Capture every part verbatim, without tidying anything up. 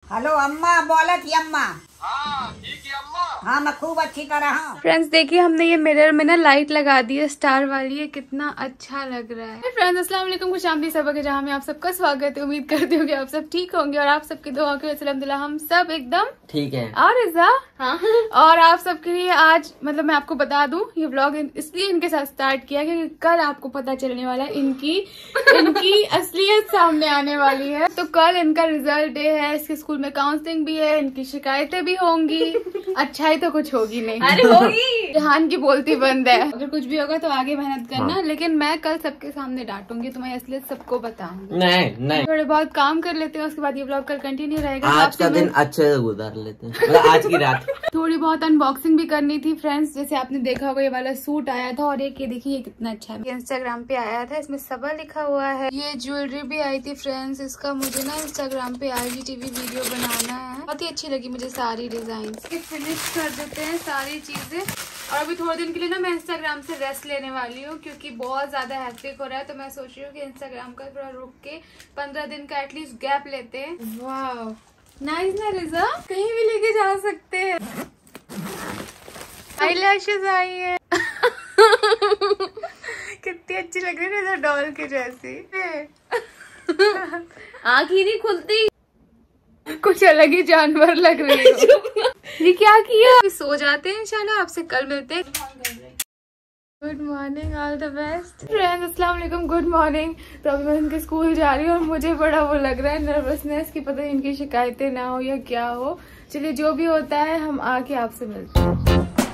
Hello अम्मा, बोलत ही अम्मा। हाँ ठीक है अम्मा। हाँ मैं खूब अच्छी तरह हूँ। फ्रेंड्स देखिए हमने ये मिरर में ना लाइट लगा दी है स्टार वाली, ये कितना अच्छा लग रहा है। फ्रेंड्स अस्सलाम वालेकुम, खुश आमदीद सबक के जहाँ में आप सबका स्वागत है। उम्मीद करती हूँ कि आप सब ठीक होंगे और आप सबकी दुआ के अल्हम्दुलिल्लाह हम सब एकदम ठीक है। और रिजा हाँ और आप सबके लिए आज मतलब मैं आपको बता दूं ये व्लॉग इसलिए इनके साथ स्टार्ट किया क्योंकि कल आपको पता चलने वाला है इनकी इनकी असलियत सामने आने वाली है। तो कल इनका रिजल्ट डे है, इसके स्कूल में काउंसलिंग भी है, इनकी शिकायतें भी होंगी। अच्छाई तो कुछ होगी नहीं, अरे होगी। जहान की बोलती बंद है, अगर कुछ भी होगा तो आगे मेहनत करना। हाँ। लेकिन मैं कल सबके सामने डांटूंगी, तुम्हारी असलियत सबको बताऊंगी। नहीं नहीं थोड़े बहुत काम कर लेते हैं, उसके बाद ये व्लॉग कल कंटिन्यू रहेगा। आज का दिन अच्छे से गुजार लेते हैं, मतलब आज की रात। थोड़ी बहुत अनबॉक्सिंग भी करनी थी फ्रेंड्स, जैसे आपने देखा होगा ये वाला सूट आया था और एक ये देखिए ये कितना अच्छा है, इंस्टाग्राम पे आया था, इसमें सबा लिखा हुआ है। ये ज्वेलरी भी आई थी फ्रेंड्स, इसका मुझे ना इंस्टाग्राम पे आईजीटीवी वीडियो बनाना है, बहुत ही अच्छी लगी मुझे सारी डिजाइन। फिनिश कर देते हैं सारी चीजें और अभी थोड़े दिन के लिए ना मैं इंस्टाग्राम से रेस्ट लेने वाली हूँ क्योंकि बहुत ज्यादा हेक्टिक हो रहा है। तो मैं सोच रही हूँ कि इंस्टाग्राम का थोड़ा रुक के पंद्रह दिन का एटलीस्ट गैप लेते हैं। वाह नाइस ना रिजा, कहीं भी लेके जा सकते हैं। आई लैशेज आई है कितनी अच्छी लग रही है डॉल के जैसी। आँख ही नहीं खुलती, कुछ अलग ही जानवर लग रही है। ये क्या किया? सो जाते हैं इंशाल्लाह, आपसे कल मिलते हैं। Good morning, all the best friends. अस्सलाम वालेकुम, गुड मॉर्निंग। तो अभी मैं इनके स्कूल जा रही हूँ और मुझे बड़ा वो लग रहा है नर्वसनेस की, पता नहीं इनकी शिकायतें ना हो या क्या हो। चलिए जो भी होता है हम आके आपसे मिलते हैं।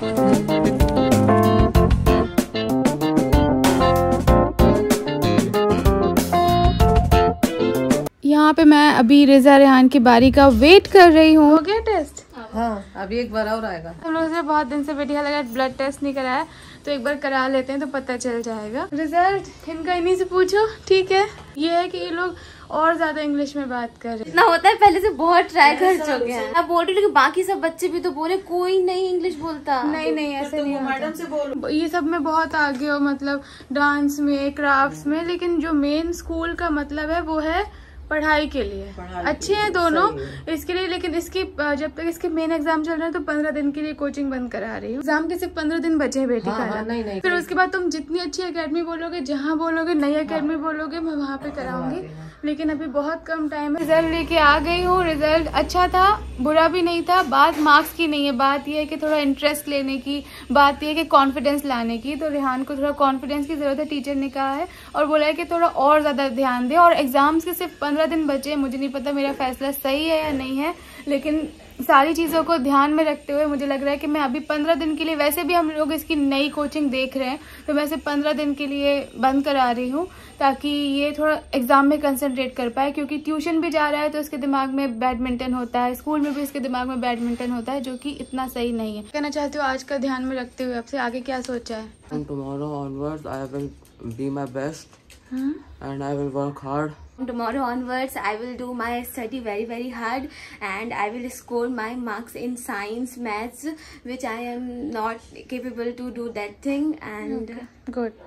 यहाँ पे मैं अभी रिजा रेहान की बारी का वेट कर रही हूँ। हो गया टेस्ट? हाँ अभी एक बार और आएगा। हम लोग से बहुत दिन से बैठिया लगा, ब्लड टेस्ट नहीं कराया तो एक बार करा लेते हैं तो पता चल जाएगा। रिजल्ट इनका इन्हीं से पूछो, ठीक है। ये है कि ये लोग और ज्यादा इंग्लिश में बात कर रहे हैं। इतना होता है, पहले से बहुत ट्राई कर चुके हैं। अब बोल रही हूँ बाकी सब बच्चे भी तो बोले कोई नहीं इंग्लिश बोलता। नहीं नहीं ऐसे नहीं होता। मैडम से बोलो। ये सब में बहुत आगे हो, मतलब डांस में, क्राफ्ट्स में, लेकिन जो मेन स्कूल का मतलब है वो है पढ़ाई के लिए। अच्छे हैं दोनों इसके लिए, लेकिन इसकी जब तक इसके मेन एग्जाम चल रहे हैं तो पंद्रह दिन के लिए कोचिंग बंद करा रही हूँ। एग्जाम के सिर्फ पंद्रह दिन बचे हैं बेटी। हाँ, हाँ, नहीं, नहीं, फिर उसके बाद तुम जितनी अच्छी एकेडमी बोलोगे, जहाँ बोलोगे नई एकेडमी बोलोगे, मैं वहाँ पे कराऊंगी। लेकिन अभी बहुत कम टाइम है। रिजल्ट लेके आ गई हूँ, रिजल्ट अच्छा था, बुरा भी नहीं था। बात मार्क्स की नहीं है, बात यह है कि थोड़ा इंटरेस्ट लेने की, बात यह है कि कॉन्फिडेंस लाने की। तो रेहान को थोड़ा कॉन्फिडेंस की जरूरत है, टीचर ने कहा है और बोला है कि थोड़ा और ज्यादा ध्यान दे। और एग्जाम्स के सिर्फ पंद्रह दिन बचे, मुझे नहीं पता मेरा फैसला सही है या नहीं है, लेकिन सारी चीज़ों को ध्यान में रखते हुए मुझे लग रहा है कि मैं अभी पंद्रह दिन के लिए, वैसे भी हम लोग इसकी नई कोचिंग देख रहे हैं तो मैं इसे पंद्रह दिन के लिए बंद करा रही हूँ ताकि ये थोड़ा एग्जाम में कंसंट्रेट कर पाए। क्योंकि ट्यूशन भी जा रहा है तो इसके दिमाग में बैडमिंटन होता है, स्कूल में भी इसके दिमाग में बैडमिंटन होता है, जो कि इतना सही नहीं है। कहना चाहती हूँ आज का ध्यान में रखते हुए आपसे आगे क्या सोचा है? From tomorrow onwards I will be my best hmm? and I will work hard. From tomorrow onwards I will do my study very very hard and I will score my marks in science, maths, which I am not capable to do that thing and good.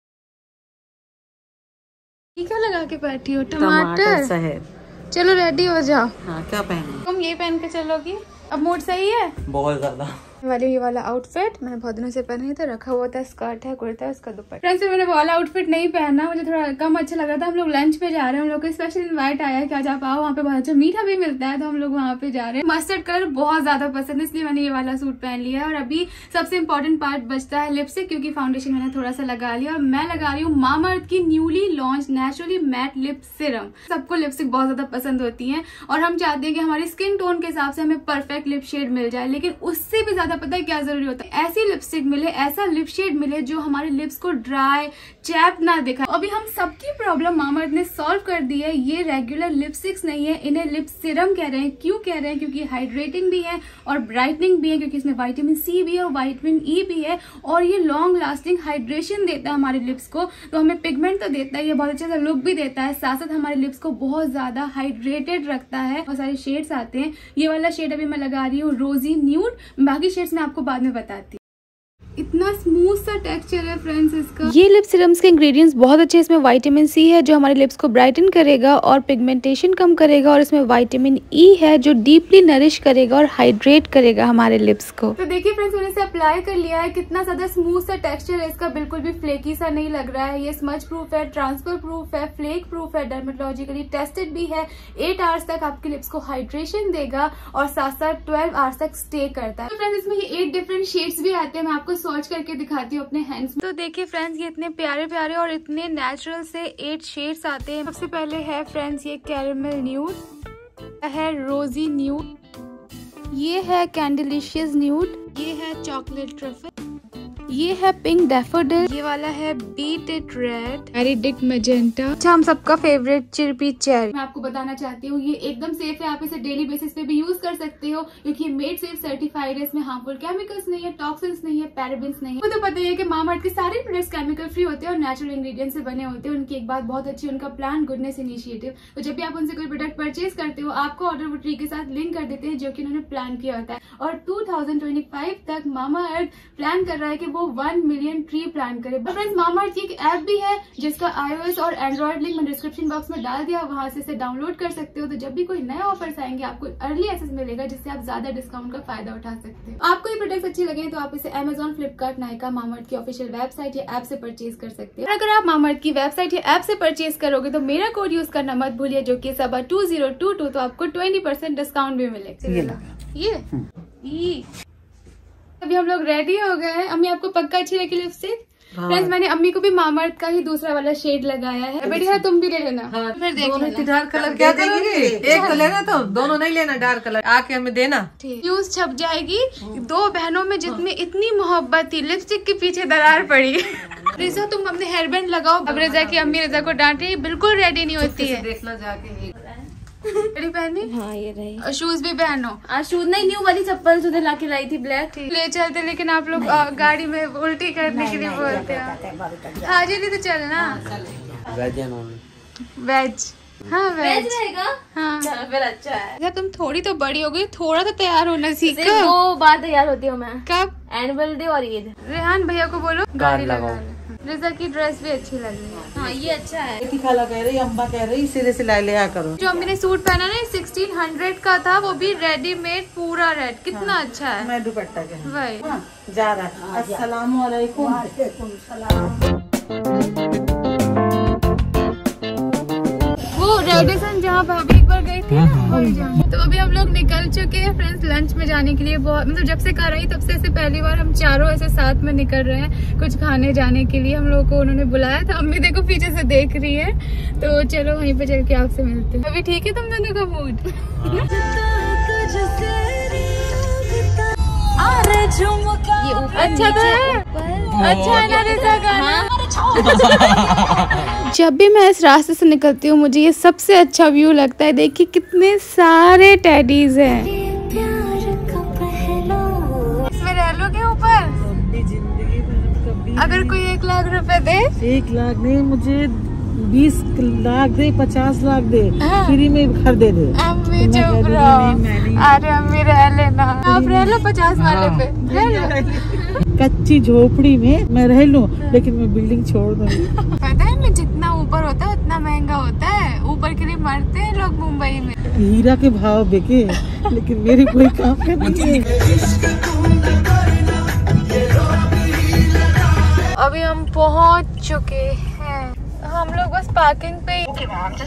क्या लगा के बैठी हो? टमाटर शहद। चलो ready हो जाओ। हाँ क्या पहनूं? तुम ये पहन के चलोगी? अब मूड सही है? बहुत ज्यादा। वाली ये वाला आउटफिट मैंने बहुत दिनों से पहना नहीं था, रखा हुआ था, स्कर्ट है, कुर्ता है, उसका दुपट्टा। फ्रेंड्स मैंने वाला आउटफिट नहीं पहना, मुझे थोड़ा कम अच्छा लगा था। हम लोग लंच पे जा रहे हैं, हम लोग को स्पेशल इनवाइट आया है कि आज आप आओ, वहाँ पे बहुत अच्छा मीठा भी मिलता है, तो हम लोग वहाँ पे जा रहे हैं। मस्टर्ड कलर बहुत ज्यादा पसंद है इसलिए मैंने ये वाला सूट पहन लिया है। और अभी सबसे इम्पोर्टेंट पार्ट बचता है लिपस्टिक, क्योंकि फाउंडेशन मैंने थोड़ा सा लगा लिया और मैं लगा रही हूँ मामाअर्थ की newly launch naturally matte lip serum. सबको लिपस्टिक बहुत ज्यादा पसंद होती है और हम चाहते हैं कि हमारी स्किन टोन के हिसाब से हमें परफेक्ट लिप शेड मिल जाए, लेकिन उससे भी ज्यादा पता है क्या जरूरी होता है? ऐसी लिपस्टिक मिले, ऐसा लिप शेड मिले जो हमारे लिप्स को ड्राई चैप ना दिखाए। अभी हम सबकी प्रॉब्लम मामाअर्थ ने सॉल्व कर दी है। ये रेगुलर लिपस्टिक्स नहीं है, इन्हें लिप सिरम कह रहे हैं। क्यों कह रहे हैं? क्योंकि हाइड्रेटिंग भी है और ब्राइटनिंग भी है, क्योंकि इसमें विटामिन सी भी है और विटामिन ई भी है और ये लॉन्ग लास्टिंग हाइड्रेशन देता है हमारे लिप्स को। तो हमें पिगमेंट तो देता है, ये बहुत अच्छा सा लुक भी देता है, साथ साथ हमारे लिप्स को बहुत ज्यादा हाइड्रेटेड रखता है। बहुत सारे शेड्स आते हैं, ये वाला शेड अभी मैं लगा रही हूँ रोजी न्यूड, बाकी शेड्स मैं आपको बाद में बताती हूँ। कितना स्मूथ सा टेक्सचर है फ्रेंड्स इसका। ये लिप सीरम्स के इंग्रेडिएंट्स बहुत अच्छे हैं। इसमें विटामिन सी है जो हमारे लिप्स को ब्राइटन करेगा और पिगमेंटेशन कम करेगा, और इसमें विटामिन ई है जो डीपली नरिश करेगा और हाइड्रेट करेगा हमारे लिप्स को। तो देखिए फ्रेंड्स, मैंने इसे अप्लाई कर लिया है। कितना ज्यादा स्मूथ सा टेक्सचर है इसका, बिल्कुल भी फ्लेकी सा नहीं लग रहा है। ये स्मज प्रूफ है, ट्रांसफर प्रूफ है, फ्लेक प्रूफ है, डर्मेटोलॉजिकली टेस्टेड भी है। एट आवर्स तक आपके लिप्स को हाइड्रेशन देगा और साथ साथ ट्वेल्व आवर्स तक स्टे करता है। तो फ्रेंड्स, इसमें ये एट डिफरेंट शेड्स भी आते हैं। मैं आपको स्वॉच करके दिखाती हूँ अपने हैंड्स में। तो देखिए फ्रेंड्स, ये इतने प्यारे प्यारे और इतने नेचुरल से एट शेड्स आते हैं। सबसे पहले है फ्रेंड्स ये कैरेमल न्यूड, है रोजी न्यूड, ये है कैंडिलिशियस न्यूड, ये है चॉकलेट ट्रफल, ये है पिंक डैफोडिल, ये वाला है बीट इट रेड, एरिडिक मैजेंटा। अच्छा, हम सबका फेवरेट चिरपी चेरी। मैं आपको बताना चाहती हूँ ये एकदम सेफ है। आप इसे डेली बेसिस पे भी यूज कर सकते हो क्योंकि ये मेड सेफ सर्टिफाइड है। इसमें हार्मफुल केमिकल्स नहीं है, टॉक्सिन्स नहीं है, पैराबेन्स नहीं है। मुझे तो पता ही है कि मामाअर्थ के सारे प्रोडक्ट्स केमिकल फ्री होते हैं और नेचुरल इंग्रेडिएंट से बने होते हैं। उनकी एक बात बहुत अच्छी है, उनका प्लांट गुडनेस इनिशिएटिव। तो जब भी आप उनसे कोई प्रोडक्ट परचेज करते हो, आपको ऑर्डर वो ट्री के साथ लिंक कर देते हैं जो कि उन्होंने प्लान किया होता है। और टू थाउजेंड ट्वेंटी फाइव तक मामाअर्थ प्लान कर रहा है कि वो वन मिलियन ट्री प्लान करे। फ्रेंड्स, मामाअर्थ की एक ऐप भी है जिसका आईओएस और एंड्रॉइड लिंक मैंने डिस्क्रिप्शन बॉक्स में डाल दिया, वहां से इसे डाउनलोड कर सकते हो। तो जब भी कोई नए ऑफर्स आएंगे आपको अर्ली एक्सेस मिलेगा जिससे आप ज्यादा डिस्काउंट का फायदा उठा सकते हो। आपको ये प्रोडक्ट्स अच्छे लगे तो आप इसे अमेजॉन, फ्लिपकार्ट, नायका, मामाअर्थ की ऑफिशियल वेबसाइट या ऐप से परचेज कर सकते हो। अगर आप मामाअर्थ की वेबसाइट या ऐप से परचेज करोगे तो मेरा कोड यूज करना मत भूलिए जो की सबा टू जीरो टू टू, तो आपको ट्वेंटी परसेंट डिस्काउंट भी मिलेगा। ये ये अभी हम लोग रेडी हो गए हैं। अम्मी, आपको पक्का अच्छी लगी लिपस्टिक? फ्रेंड्स, मैंने अम्मी को भी मामाअर्थ का ही दूसरा वाला शेड लगाया है। बढ़िया, तुम भी ले लेना। हाँ, फिर देख लेना। डार्क कलर क्या करोगे? एक तो लेना, तो दोनों नहीं लेना। डार्क कलर आके हमें देना। न्यूज छप जाएगी। दो बहनों में जितनी इतनी मोहब्बत थी, लिपस्टिक के पीछे दरार पड़ी। रिजा, तुम अपने हेयर बैंड लगाओ। अब रिजा की अम्मी रिजा को डांटे, बिल्कुल रेडी नहीं होती है। देखना जाके बड़ी पहनी। हाँ, ये रही। और शूज भी पहनो। आज शूज नहीं, न्यू वाली चप्पल सुधर ला के लाई थी, ब्लैक। ले चलते, लेकिन आप लोग गाड़ी में उल्टी करने के लिए बोलते हैं। हाजिर नहीं तो चलना। वेज या नॉन वेज? हाँ, वेज रहेगा। हाँ, फिर अच्छा है। जब तुम थोड़ी तो बड़ी हो गई, थोड़ा तो तैयार होना सीखो। दो बार तैयार होती हूँ मैं। कब? एनुअल डे और ईद। रेहान भैया को बोलो गाड़ी लगाओ। लगा। रिजा की ड्रेस भी अच्छी लग रही है। हाँ, ये अच्छा है। खाला कह रही, अम्मा कह रही, इसीलिए सिलाई लिया करो। जो अम्मी ने सूट पहना ना सिक्सटीन हंड्रेड का था, वो भी रेडीमेड पूरा रेड। कितना हाँ, अच्छा है। मैं दुपट्टा के वही हाँ, जा रहा है। अस्सलाम वालेकुम। वो रेडिसन जहाँ भाभी एक बार गई थी ना, वही जहाँ। तो अभी हम लोग निकल चुके हैं फ्रेंड्स लंच में जाने के लिए। बहुत मतलब जब से कर रही तब से ऐसे पहली बार हम चारों ऐसे साथ में निकल रहे हैं कुछ खाने जाने के लिए। हम लोग को उन्होंने बुलाया था। अम्मी देखो पीछे से देख रही है। तो चलो वहीं पे चल के आपसे मिलते हैं। अभी ठीक है तुम दोनों का मूड? ये ऊपर अच्छा तो है, अच्छा है ना रिजा गाना? जब भी मैं इस रास्ते से निकलती हूँ मुझे ये सबसे अच्छा व्यू लगता है। देखिए कितने सारे टेडीज हैं। इसमें रह लोगे ऊपर? जिंदगी में कभी अगर कोई एक लाख रुपए दे? एक लाख नहीं, मुझे बीस लाख दे, पचास लाख दे, हाँ। फ्री में घर दे दे। अम्मी मैं चुप कह दूंगी, रहो। नहीं, मैं नहीं। अरे अम्मी रह लेना, आप रह लो पचास वाले पे। रह लो। कच्ची झोपड़ी में मैं रह लूं, लेकिन मैं बिल्डिंग छोड़ दूंगी। पता है मैं जितना ऊपर होता है उतना महंगा होता है। ऊपर के लिए मरते हैं लोग मुंबई में। हीरा के भाव बिके, लेकिन मेरी कोई काम का नहीं है। अभी हम पहुंच चुके हैं। हम लोग बस पार्किंग पे ही।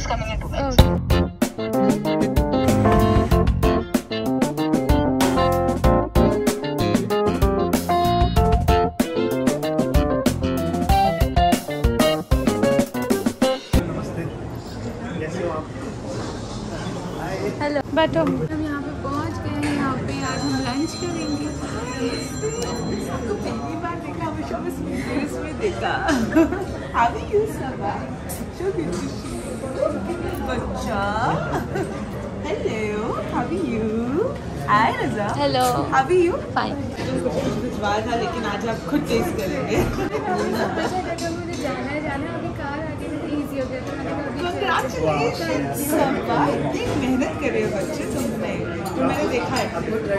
हेलो, बैठो। हम यहाँ पे पहुँच गए हैं। यहाँ पे आज हम लंच करेंगे। आपको पहली बार देखा, हमेशा बस वीडियोस में देखा। How are you, Sabah? So good to see you. बच्चा, hello, how are you? Hi, Raza. Hello, How are you? Fine. तुमको कुछ भिजवाया था, लेकिन आज आप खुद टेस्ट करेंगे। मुझे जाना है जाना है अभी कार आ गई तो इजी हो गया। Congratulations, Sabah, इतनी मेहनत कर रहे हो बच्चे तुमने। मैंने देखा है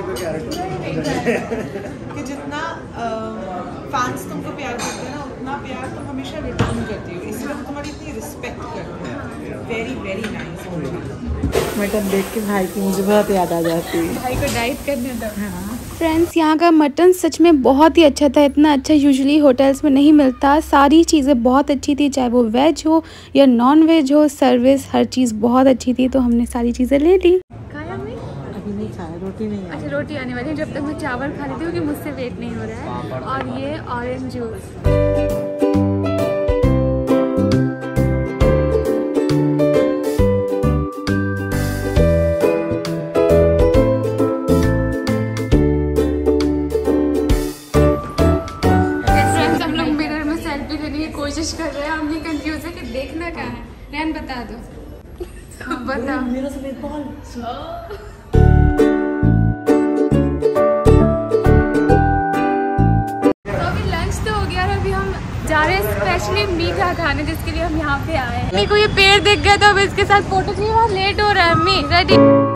कि जितना फैंस तुमको प्यार करते हैं ना, उतना प्यार तुम हमेशा रिटर्न करती हो, इसलिए हम तुम्हारी इतनी रिस्पेक्ट करते हैं। Very very nice. मटन देख के भाई की मुझे बहुत याद आ जाती है। भाई को डाइट करने दो। फ्रेंड्स, यहाँ का मटन सच में बहुत ही अच्छा था। इतना अच्छा यूजुअली होटल्स में नहीं मिलता। सारी चीज़ें बहुत अच्छी थी, चाहे वो वेज हो या नॉन वेज हो, सर्विस हर चीज़ बहुत अच्छी थी। तो हमने सारी चीज़ें ले ली। खाया हमने? अभी नहीं खाया, रोटी नहीं आई। अच्छा, रोटी आने वाली है जब तक मैं चावल खा लेती हूँ कि मुझसे वेट नहीं हो रहा है। और ये ऑरेंज जूस। कोशिश कर रहे हैं, हम ये कंफ्यूज है कि देखना कहाँ है। रैन बता दो। बता। मेरा सफेद बॉल। तो अभी लंच तो हो गया और अभी हम जा रहे हैं स्पेशली मीठा खाने, जिसके लिए हम यहाँ पे आए हैं। अम्मी को ये पेड़ दिख गया तो अब इसके साथ फोटो चाहिए। बहुत लेट हो रहा है अम्मी। रेडी?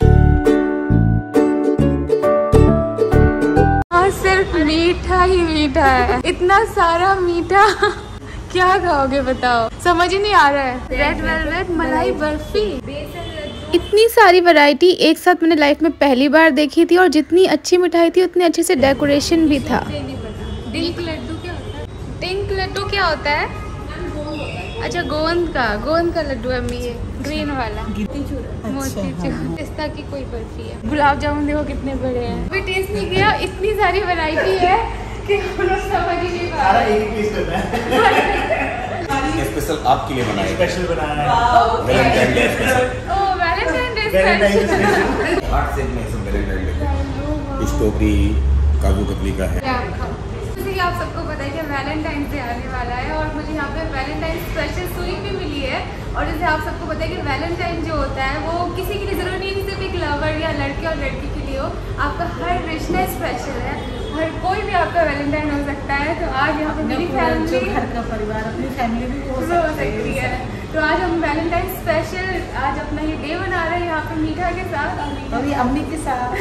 और सिर्फ मीठा ही मीठा है, इतना सारा मीठा क्या खाओगे बताओ, समझ ही नहीं आ रहा है। रेड वेलवेट मलाई बर्फी, इतनी सारी वैरायटी एक साथ मैंने लाइफ में पहली बार देखी थी। और जितनी अच्छी मिठाई थी उतनी अच्छे से डेकोरेशन भी था। डिंक लड्डू क्या होता है? डिंक लड्डू क्या होता है? अच्छा, गोंद का गोंद का लड्डू है अम्मी, ये ग्रीन वाला मोतीचूर। पिस्ता की कोई बर्फी है। गुलाब जामुन देखो कितने बड़े हैं। अभी टेस्ट नहीं किया, इतनी सारी वैरायटी है कि समझ ही नहीं पा रहा। स्पेशल आपके लिए बनाया है। स्पेशल बनाया है। Valentine day special. Oh, Valentine day special. Heart shape में सब Valentine day. Strawberry kaju katli का है। जैसे कि आप सबको पता है कि वैलेंटाइन डे आने वाला है और मुझे यहाँ पे वैलेंटाइन स्पेशल स्वीट भी मिली है। और जैसे आप सबको पता है कि वैलेंटाइन जो होता है वो किसी के लिए जरूरी नहीं है, सिर्फ एक लवर या लड़के और लड़की के लिए हो। आपका हर रिश्ता स्पेशल है, हर कोई भी आपका वैलेंटाइन हो सकता है। तो आज यहाँ पे मेरी फैमिली, घर का परिवार, अपनी फैमिली भी हो हो सकती है। तो आज हम वैलेंटाइन स्पेशल आज अपना ये डे बना रहे हैं यहाँ पे मीठा के साथ और ये अम्मी के साथ।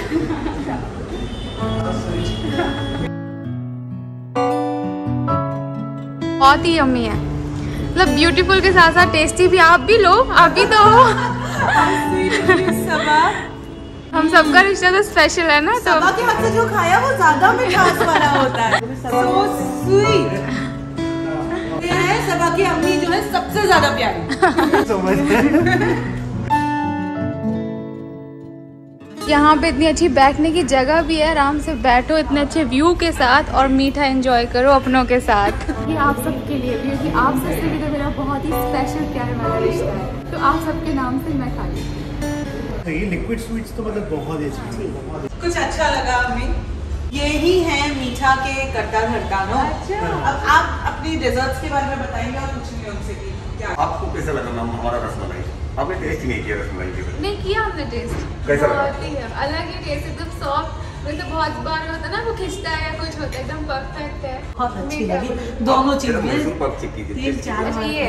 बहुत ही यम्मी है, मतलब ब्यूटीफुल के साथ साथ टेस्टी भी। आप भी लो, आप भी तो हो। हम सबका रिश्ता तो स्पेशल है ना। तो सबा के हाथ से जो खाया वो ज्यादा मिठास वाला होता है। So sweet। ये है सबा की अम्मी जो है सबसे ज्यादा प्यारी। यहाँ पे इतनी अच्छी बैठने की जगह भी है, आराम से बैठो इतने अच्छे व्यू के साथ और मीठा एंजॉय करो अपनों के साथ। ये आप सबके लिए भी, क्योंकि आप सबसे भी तो मेरा बहुत ही स्पेशल प्यार वाला रिश्ता है। तो आप सबके नाम से मैं खा ली। ये लिक्विड स्वीट्स तो मतलब बहुत ही अच्छी। कुछ अच्छा लगा हमें। यही है मीठा के करता धरता नो। अब आप अपनी डेजर्ट्स के बारे में बताएंगे और पूछेंगे उनसे कि क्या आपको कैसा लगा मैम हमारा रसमलाई? आपने टेस्ट ही नहीं किया रसमलाई के बारे में? नहीं किया हमने टेस्ट। कैसा लगा? बहुत ही है, अलग ही टेस्ट, एकदम सॉफ्ट। वैसे बहुत बार होता है ना वो खिंचता है या कुछ होता है, एकदम परफेक्ट है। बहुत अच्छी लगी दोनों चीजें। सुपर चिक्की थी। तीन चार अच्छा ये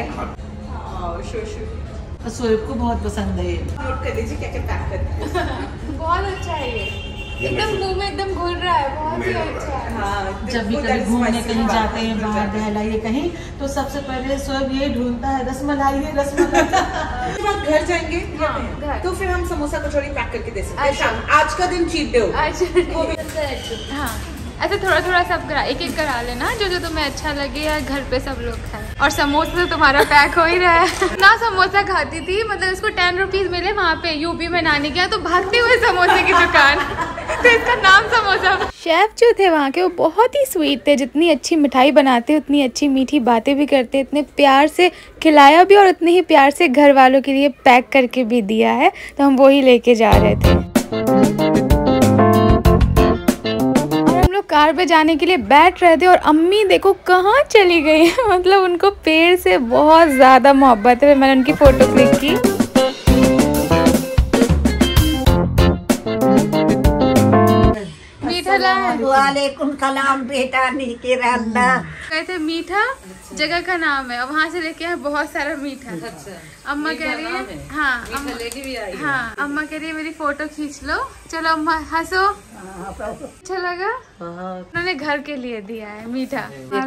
शोएब को बहुत पसंद है। नोट कर लीजिए क्या क्या पैक करना है। बहुत अच्छा है ये, एकदम मुंह में एकदम घुल रहा है, बहुत ही अच्छा है। हाँ, जब भी कभी घूमने कहीं जाते हैं बाहर बहलाइए कहीं, तो सबसे पहले शोएब यही ढूंढता है रसमलाई है रसमलाई। बाद घर जाएंगे घर। तो फिर हम समोसा कचौड़ी पैक करके दे सकते हैं शाम। आज का दिन चीट डे हो। अच्छा, हाँ ऐसे थोड़ा थोड़ा सब करा, एक एक करा लेना जो जो तुम्हें अच्छा लगे या घर पे सब लोग खाएं। और समोसा तो तुम्हारा पैक हो ही रहा है ना। समोसा खाती थी, मतलब इसको टेन रुपीज मिले वहाँ पे यूपी में नानी के यहाँ, तो भागते हुए समोसे की दुकान तो इसका नाम समोसा। शेफ जो थे वहाँ के वो बहुत ही स्वीट थे। जितनी अच्छी मिठाई बनाते, उतनी अच्छी मीठी बातें भी करते, इतने प्यार से खिलाया भी और उतने ही प्यार से घर वालों के लिए पैक करके भी दिया है। तो हम वो ही लेके जा रहे थे। कार पे जाने के लिए बैठ रहे थे और अम्मी देखो कहाँ चली गई मतलब उनको पेड़ से बहुत ज़्यादा मोहब्बत है। मैंने उनकी फ़ोटो क्लिक की। मीठा लाए। वालेकुम सलाम बेटा, नीचे रहना। कहते मीठा जगह का नाम है और वहाँ से लेके आए बहुत सारा मीठा। अच्छा। अम्मा कह रही है हाँ अम्मा लेके भी आई। हाँ अम्मा कह रही है मेरी फोटो खींच लो। चलो अम्मा हंसो। अच्छा लगा। उन्होंने घर के लिए दिया है मीठा।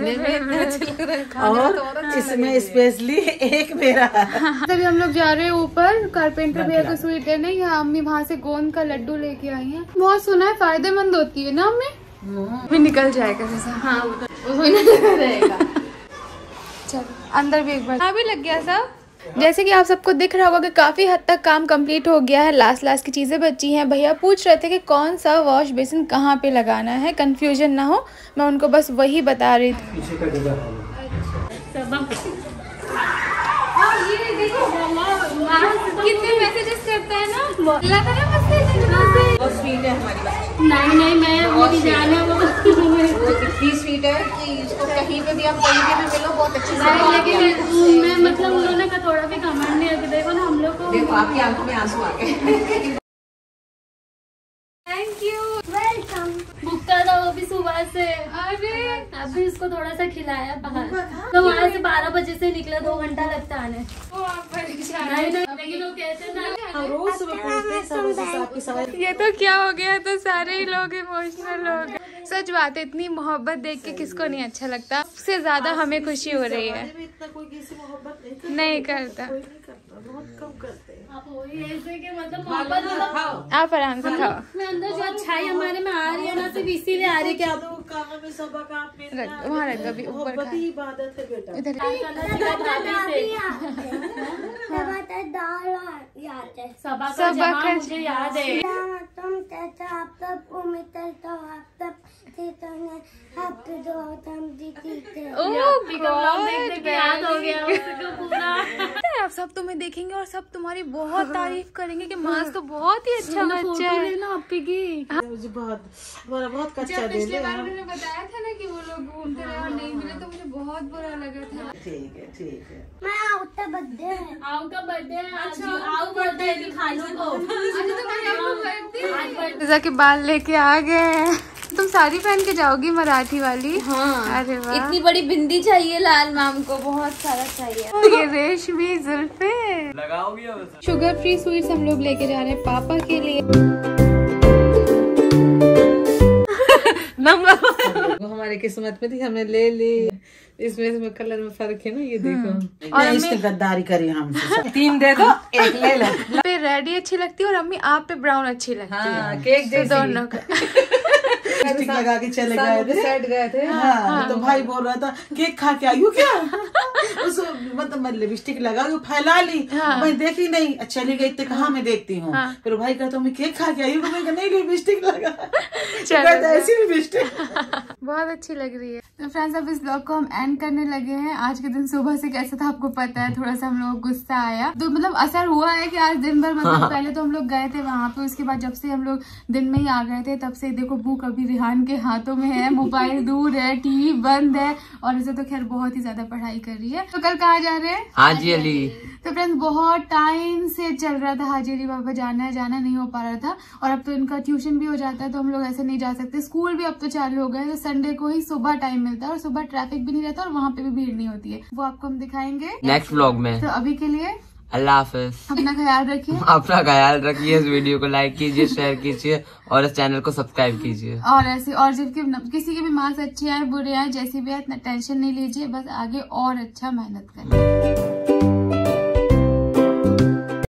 और इसमें स्पेशली एक मेरा। तभी हम लोग जा रहे हैं ऊपर कारपेंटर भैया को स्वीट देने। यहाँ अम्मी वहाँ से गोंद का लड्डू लेके आई हैं। बहुत सुना है फायदेमंद होती है ना अम्मी। भी निकल जाएगा जैसा। हाँ वो रहेगा। चलो अंदर भी एक बार अभी लग गया सब। जैसे कि आप सबको दिख रहा होगा कि काफ़ी हद तक काम कंप्लीट हो गया है। लास्ट लास्ट की चीज़ें बची हैं। भैया पूछ रहे थे कि कौन सा वॉश बेसिन कहाँ पे लगाना है, कंफ्यूजन ना हो। मैं उनको बस वही बता रही थी। कितने मैसेजेस करता है ना। स्वीट है हमारी बात। नहीं नहीं मैं वो डिजाइन है वो इतनी स्वीट है कि इसको कहीं पे भी आप कहीं पे भी मिलो बहुत अच्छी से। लेकिन मैं मतलब उन्होंने का थोड़ा भी कमेंट नहीं करके देखो ना हम लोग को। देखो आपकी आंखों में आंसू आ गए। Thank you welcome. भूखा था वो भी सुबह से। अरे अभी इसको थोड़ा सा खिलाया बाहर। तो वहाँ से बारह बजे से निकला, दो घंटा लगता आने। नहीं नहीं लेकिन वो कहते ना रोज सुबह पूछते हैं सब उसी हिसाब की सवाल। ये तो क्या हो गया, तो सारे ही लोग इमोशनल हो गए। सच बात है, इतनी मोहब्बत देख के किसको नहीं अच्छा लगता। उससे ज्यादा हमें खुशी हो रही है। इतना कोई किसी मोहब्बत नहीं करता, बहुत कम करते हैं। आप वही ऐसे के मतलब मोहब्बत आप आराम से खाओ। में अंदर जो अच्छाई हमारे में आ रही है ना, सिर्फ इसीलिए आ रही है कि आप काम में सबक आप में वहाँ रख दो, अभी ऊपर खा। ही इबादत है बेटा। इधर सबा सबा का का मुझे याद है। याद हो गया उसको पूरा। आप सब तुम्हें देखेंगे और सब तुम्हारी बहुत तारीफ करेंगे कि मास तो बहुत ही अच्छा बच्चा है ना आपकी की। मुझे बहुत हमारा बहुत कच्चा दिल पिछले है। बार उन्होंने बताया था ना कि वो लोग घूमते रहे और नहीं मिले, तो मुझे बहुत बुरा लगा था। ठीक है ठीक है। आऊ का बर्थडे है। अच्छा आऊ बर्थडे है खालू को। अच्छा तो मैं आपको बर्थडे रजा के बाल लेके आ गए। तुम साड़ी पहन के जाओगी मराठी वाली। हाँ अरे वाह। इतनी बड़ी बिंदी चाहिए लाल मैम को, बहुत सारा चाहिए। ये रेशमी जुल्फे लगाओगी। शुगर फ्री स्वीट्स हम लोग लेके जा रहे हैं पापा के लिए। वो हमारी किस्मत में थी, हमने ले ली। इसमें इसमें कलर में फर्क है ना, ये देखो। और इसने गद्दारी करी हमसे। तीन दे दो, एक ले लो। पे रेडी अच्छी लगती है और अम्मी आप पे ब्राउन अच्छी लगती हाँ, है। केक जैसी। दोनों का लिपस्टिक लगा के चले गए थे। सेट गए थे। हाँ, हाँ, तो भाई बोल रहा था केक खा के आई हो क्या। उसको मतलब मैं लिपस्टिक लगा के फैला ली। हाँ, मैं देखी नहीं, चली गई तो कहाँ मैं देखती हूँ। हाँ, फिर भाई कहता मैं केक खा के आई हूँ। मैं नहीं लिपस्टिक लगा। ऐसी लिपस्टिक बहुत अच्छी लग रही है। तो फ्रेंड्स अब इस ब्लॉग को हम एंड करने लगे हैं। आज के दिन सुबह से कैसा था आपको पता है, थोड़ा सा हम लोग गुस्सा आया। तो मतलब असर हुआ है कि आज दिन भर मतलब हाँ। पहले तो हम लोग गए थे वहाँ पे, उसके बाद जब से हम लोग दिन में ही आ गए थे तब से देखो बुक अभी रिहान के हाथों में है, मोबाइल दूर है, टीवी बंद है और इसे तो खैर बहुत ही ज्यादा पढ़ाई कर रही है। तो कल कहाँ जा रहे हैं? हाजी अली। तो फ्रेंड्स बहुत टाइम से चल रहा था हाजी अली बाबा जाना है, जाना नहीं हो पा रहा था। और अब तो इनका ट्यूशन भी हो जाता है तो हम लोग ऐसे नहीं जा सकते। स्कूल भी अब तो चालू हो गए, तो संडे को ही सुबह टाइम मिलता है और सुबह ट्रैफिक भी नहीं रहता और वहाँ पे भी भीड़ नहीं होती है। वो आपको हम दिखाएंगे नेक्स्ट व्लॉग में। तो अभी के लिए अल्लाह हाफिज। अपना ख्याल रखिए। अपना ख्याल रखिए। इस वीडियो को लाइक कीजिए, शेयर कीजिए और इस चैनल को सब्सक्राइब कीजिए। और ऐसे और जब किसी के भी मार्क्स अच्छे आए बुरे आए जैसे भी आए इतना टेंशन नहीं लीजिए, बस आगे और अच्छा मेहनत करें।